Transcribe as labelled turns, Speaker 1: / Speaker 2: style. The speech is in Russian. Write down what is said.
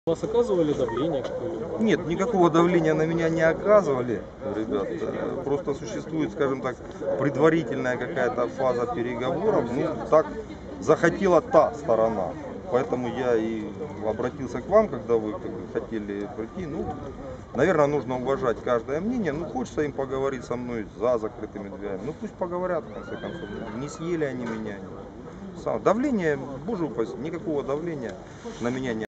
Speaker 1: Вас оказывали давление какое-либо?
Speaker 2: Нет, никакого давления на меня не оказывали, ребят. Просто существует, скажем так, предварительная какая-то фаза переговоров. Ну, так захотела та сторона. Поэтому я и обратился к вам, когда вы как бы хотели прийти. Ну, наверное, нужно уважать каждое мнение. Ну, хочется им поговорить со мной за закрытыми дверями. Ну, пусть поговорят, в конце концов. Не съели они меня. Давление, боже упаси, никакого давления на меня не